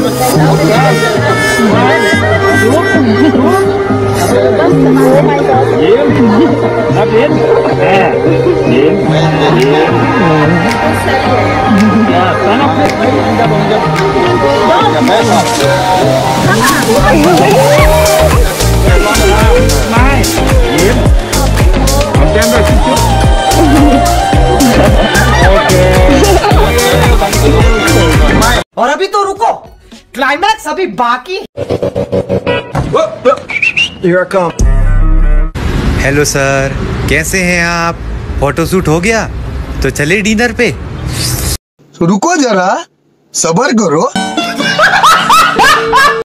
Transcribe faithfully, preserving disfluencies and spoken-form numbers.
और अभी तो रुको, क्लाइमैक्स अभी बाकी। हेलो सर, कैसे हैं आप? फोटोशूट हो गया तो चले डिनर पे। रुको जरा, सब्र करो।